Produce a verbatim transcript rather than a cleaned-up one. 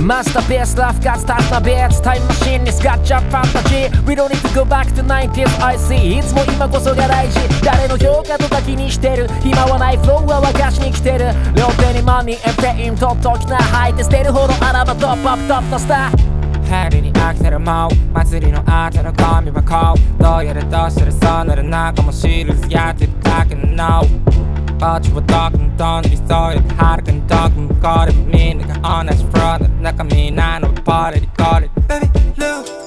Masterpiece, life got start my beats. Time machine is got your fantasy. We don't need to go back to nineties, I see. いつも今こそが大事。誰の評価とか気にしてる暇はないフローは沸かしに来てる。両手にマニーエンペインとっときな吐いて捨てるほどあらばトップアップトップのスター。 ヘリに飽きてるもう祭りの後のゴミ箱どうやらどうしたらそうなるのかもしれずやってるだけの No こっちはどこのどんな理想よりはるかにどこ向こうでみんなが同じフローの中みんなのパーティーでこれ Baby Lou